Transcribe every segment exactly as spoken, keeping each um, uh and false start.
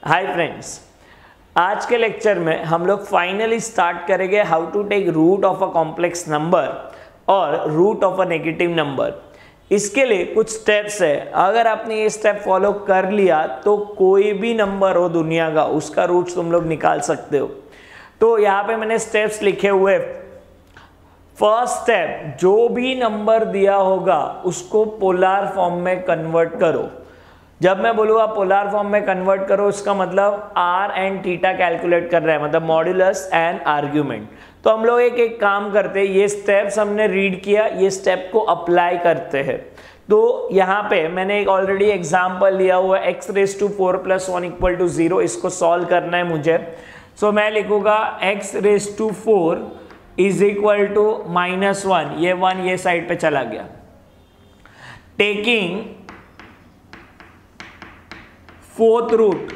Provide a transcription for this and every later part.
Hi friends, आज के lecture में हम लोग फाइनली स्टार्ट करेंगे how to take root of a complex number और root of a negative number. इसके लिए कुछ स्टेप्स है, अगर आपने ये स्टेप फॉलो कर लिया तो कोई भी नंबर हो दुनिया का उसका रूट तुम लोग निकाल सकते हो। तो यहाँ पे मैंने स्टेप्स लिखे हुए। फर्स्ट स्टेप, जो भी नंबर दिया होगा उसको पोलर फॉर्म में कन्वर्ट करो। जब मैं बोलूँगा पोलर फॉर्म में कन्वर्ट करो, इसका मतलब आर एंड थीटा कैलकुलेट कर रहा है, मतलब मॉड्यूलस एंड आर्ग्यूमेंट। तो हम लोग एक एक काम करते हैं, ये स्टेप्स हमने रीड किया, ये स्टेप को अप्लाई करते हैं। तो यहाँ पे मैंने एक ऑलरेडी एग्जाम्पल लिया हुआ है, x raise to four plus one equal to zero. इसको सॉल्व करना है मुझे। सो so, मैं लिखूंगा x raise to four is equal to minus one, ये वन ये साइड पे चला गया। Taking fourth root,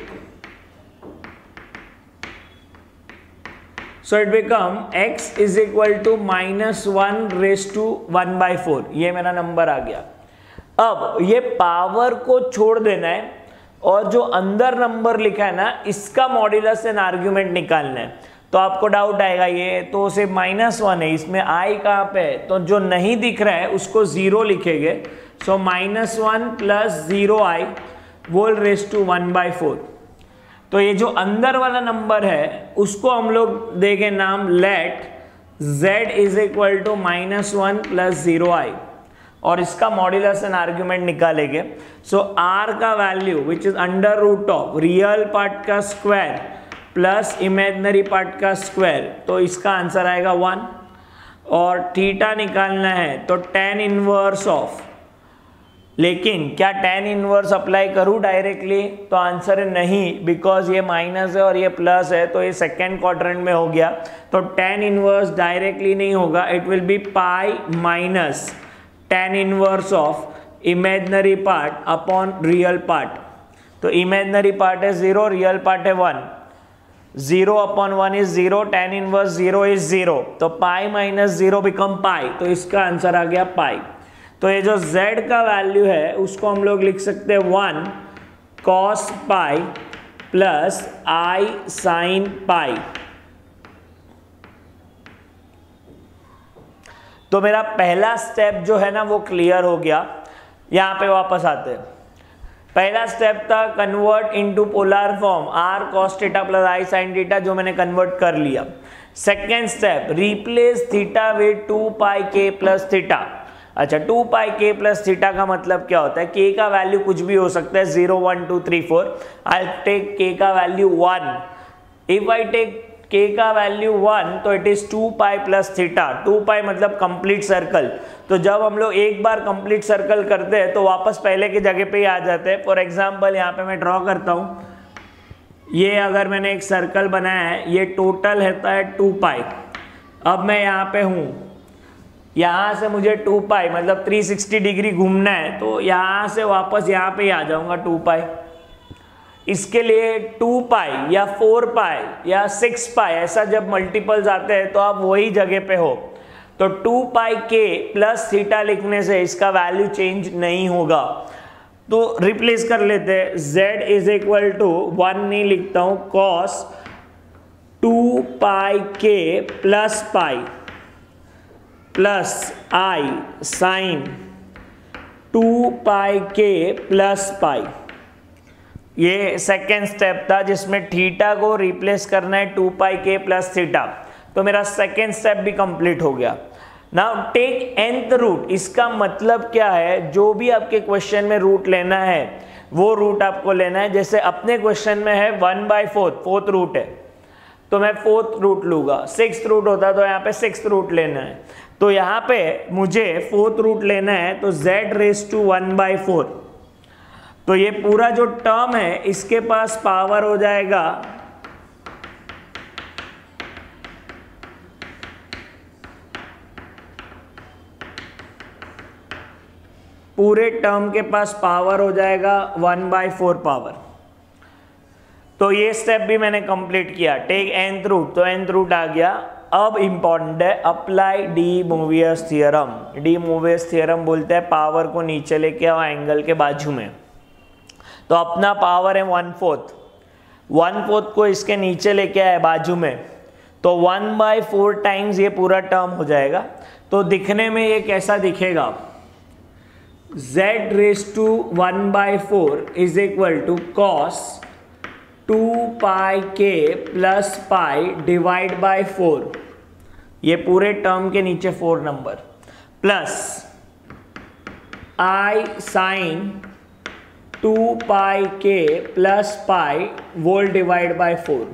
so it become x is equal to minus one raised to one by four। ये मेरा नंबर आ गया। अब ये पावर को छोड़ देना है और जो अंदर नंबर लिखा है ना, इसका मॉड्यूलस एंड आर्ग्यूमेंट निकालना है। तो आपको डाउट आएगा, ये तो सिर्फ माइनस वन है, इसमें आई कहाँ पे है? तो जो नहीं दिख रहा है उसको जीरो लिखेंगे। So minus one plus zero i whole raise to one by four. तो ये जो अंदर वाला नंबर है उसको हम लोग देंगे नाम let z is equal to minus one plus zero i, और इसका मॉड्यूलस एंड आर्ग्यूमेंट निकालेंगे। सो r का value which is under root of real part का स्क्वायर प्लस इमेजिनरी पार्ट का स्क्वायर, तो इसका आंसर आएगा वन। और थीटा निकालना है तो टेन इनवर्स ऑफ, लेकिन क्या टेन इनवर्स अप्लाई करूँ डायरेक्टली? तो आंसर है नहीं, बिकॉज ये माइनस है और ये प्लस है, तो ये सेकेंड क्वाड्रेंट में हो गया। तो टेन इनवर्स डायरेक्टली नहीं होगा, it will be pi minus tan inverse of imaginary part upon real part. तो इमेजिनरी पार्ट है जीरो, रियल पार्ट है one. Zero upon one is zero, tan inverse zero is zero, तो pi minus zero become pi, तो इसका answer आ गया पाई। तो ये जो z का वैल्यू है उसको हम लोग लिख सकते हैं one cos pi plus i sine pi. तो मेरा पहला स्टेप जो है ना वो क्लियर हो गया। यहां पे वापस आते हैं। पहला स्टेप था convert into polar form, r cos theta plus i sin theta, जो मैंने कन्वर्ट कर लिया। Second step, replace theta with two pi k plus theta. अच्छा, two pi k plus theta का मतलब क्या होता है? के का वैल्यू कुछ भी हो सकता है, zero one two three four. I take k का value one. If I take k का वैल्यू वन तो it is two pi plus theta. Two pi मतलब कंप्लीट सर्कल। तो जब हम लोग एक बार कंप्लीट सर्कल करते हैं तो वापस पहले की जगह पे ही आ जाते हैं। फॉर एग्जाम्पल यहाँ पे मैं ड्रॉ करता हूँ, ये अगर मैंने एक सर्कल बनाया है, ये टोटल होता है टू पाई। अब मैं यहाँ पे हूँ, यहाँ से मुझे टू पाई मतलब थ्री सिक्सटी डिग्री घूमना है, तो यहाँ से वापस यहाँ पे ही आ जाऊँगा टू पाई। इसके लिए टू पाई या फोर पाई या सिक्स पाई, ऐसा जब मल्टीपल्स आते हैं तो आप वही जगह पे हो। तो to pi k plus theta लिखने से इसका वैल्यू चेंज नहीं होगा। तो रिप्लेस कर लेते हैं, z is equal to one नहीं लिखता हूँ, cos two pi k plus pi plus i sine two pi k plus पाई। ये सेकेंड स्टेप था जिसमें थीटा को रिप्लेस करना है to pi k plus theta. तो मेरा सेकेंड स्टेप भी कंप्लीट हो गया। Now take nth root. इसका मतलब क्या है? जो भी आपके क्वेश्चन में रूट लेना है वो रूट आपको लेना है। जैसे अपने क्वेश्चन में है one by fourth, fourth root है तो मैं फोर्थ रूट लूंगा। सिक्स रूट होता तो यहाँ पे सिक्स रूट लेना है, तो यहाँ पे मुझे फोर्थ रूट लेना है, तो z raise to one by four. तो ये पूरा जो टर्म है इसके पास पावर हो जाएगा पूरे टर्म के पास पावर हो जाएगा वन बाई फोर पावर। तो ये स्टेप भी मैंने कंप्लीट किया। टेक nth रूट, तो nth रूट आ गया। अब इंपॉर्टेंट है, apply de Moivre theorem. De Moivre theorem बोलते हैं पावर को नीचे लेके आओ एंगल के बाजू में। तो अपना पावर है वन फोर्थ, वन फोर्थ को इसके नीचे लेके आए बाजू में, तो वन बाई फोर टाइम्स ये पूरा टर्म हो जाएगा। तो दिखने में ये कैसा दिखेगा, z raise to one by four is equal to cos two pi k plus pi divide by four, ये पूरे टर्म के नीचे four number, plus i sine two pi k plus pi whole divide by four.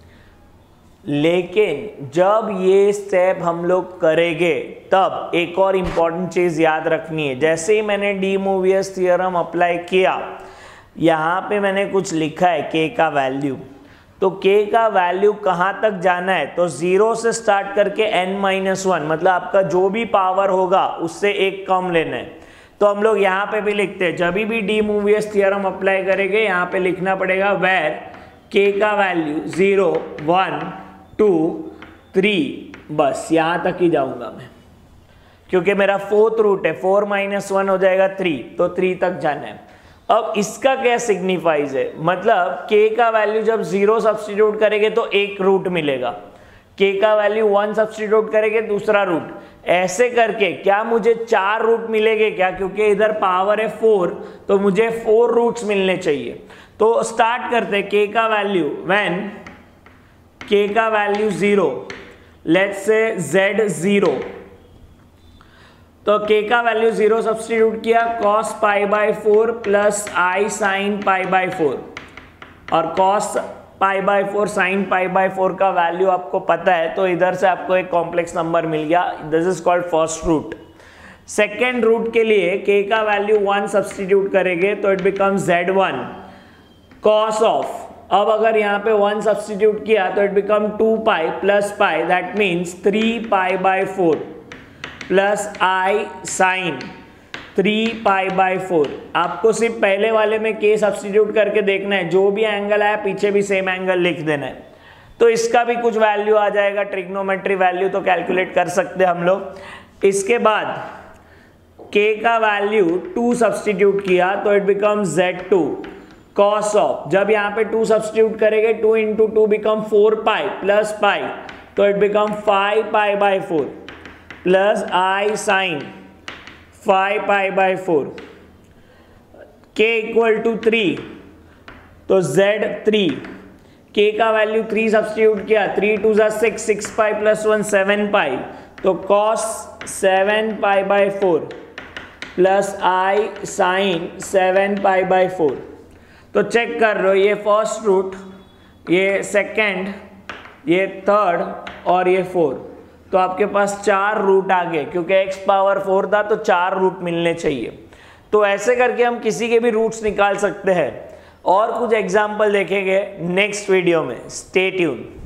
लेकिन जब ये step हम लोग करेंगे तब एक और इम्पॉर्टेंट चीज़ याद रखनी है। जैसे ही मैंने डी मोवियस थियरम अप्लाई किया, यहाँ पे मैंने कुछ लिखा है k का वैल्यू, तो k का वैल्यू कहाँ तक जाना है, तो ज़ीरो से स्टार्ट करके n माइनस वन, मतलब आपका जो भी पावर होगा उससे एक कम लेना है। तो हम लोग यहाँ पे भी लिखते हैं, जब भी डी मोवियस थियरम अप्लाई करेंगे यहाँ पे लिखना पड़ेगा वेर k का value zero one two three, बस यहाँ तक ही जाऊँगा मैं, क्योंकि मेरा फोर्थ रूट है, फोर माइनस वन हो जाएगा थ्री, तो थ्री तक जाना है। अब इसका क्या सिग्निफाइज है, मतलब k का वैल्यू जब जीरो सब्स्टिट्यूट करेंगे तो एक रूट मिलेगा, k का वैल्यू वन सब्स्टिट्यूट करेंगे दूसरा रूट, ऐसे करके क्या मुझे चार रूट मिलेंगे क्या, क्योंकि इधर पावर है फोर, तो मुझे फोर रूट्स मिलने चाहिए। तो स्टार्ट करते हैं, k का वैल्यू व्हेन k का value zero, let's say z zero, तो k का वैल्यू जीरो सब्स्टिट्यूट किया, cos pi by four plus i sine pi by four, और cos pi by four sine pi by four का value आपको पता है, तो इधर से आपको एक कॉम्प्लेक्स नंबर मिल गया, this is called first root. Second root के लिए k का वैल्यू वन सब्स्टिट्यूट करेंगे तो it become z one cos of, अब अगर यहाँ पे वन सब्स्टिट्यूट किया तो it become two pi plus pi, that means three pi by four plus i sine three pi by four. आपको सिर्फ पहले वाले में k सब्स्टिट्यूट करके देखना है, जो भी एंगल आया पीछे भी सेम एंगल लिख देना है, तो इसका भी कुछ वैल्यू आ जाएगा, ट्रिग्नोमेट्री वैल्यू, तो कैलकुलेट कर सकते हैं हम लोग। इसके बाद k का वैल्यू टू सब्स्टिट्यूट किया तो it become z two cos of, जब यहाँ पे टू सब्स्टिट्यूट करेंगे two into two become four pi plus pi, तो it become five pi by four plus i sine five pi by four, k equal to three, तो z three, k का value three substitute किया, three two जा six, six pi plus one seven pi, तो cos seven pi by four plus i sign seven pi by four. तो check कर लो, ये first root, ये सेकेंड, ये थर्ड और ये फोर, तो आपके पास चार रूट आ गए, क्योंकि x पावर फोर था तो चार रूट मिलने चाहिए। तो ऐसे करके हम किसी के भी रूट्स निकाल सकते हैं, और कुछ एग्जाम्पल देखेंगे नेक्स्ट वीडियो में। Stay tune.